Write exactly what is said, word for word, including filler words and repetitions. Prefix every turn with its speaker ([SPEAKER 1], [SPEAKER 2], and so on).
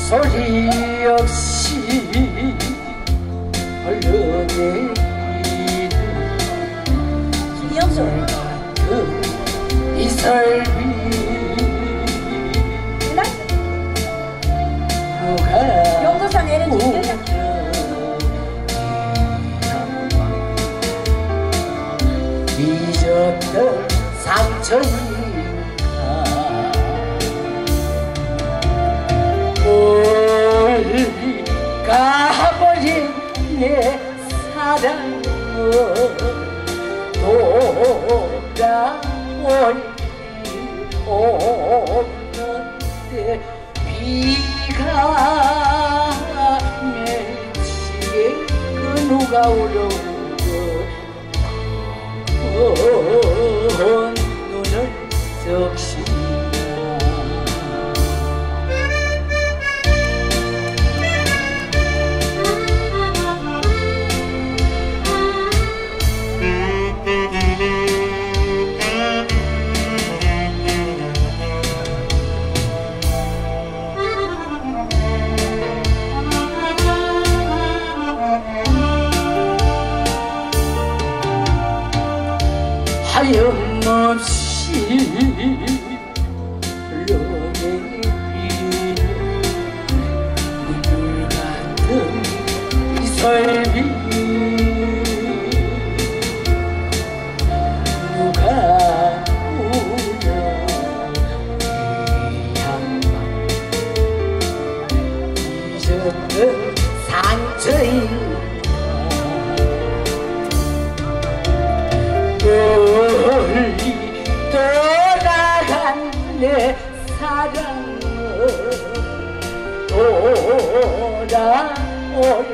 [SPEAKER 1] 소리 없이 흘러내리는
[SPEAKER 2] 김영수
[SPEAKER 1] 그 이설비 누가
[SPEAKER 2] 용도사 내는 얘기야.
[SPEAKER 1] 잊었던 상처인가 멀리 가버린 내 사랑은 돌아올 일 없는데 비가 맺히게 그 누가 울어 온 눈을 적신다. 하염없이 흘러내리는 눈물 같은 이설비 누가 울어 이 양반 잊었던 상처인 멀리 떠나간 내 사랑은 돌아올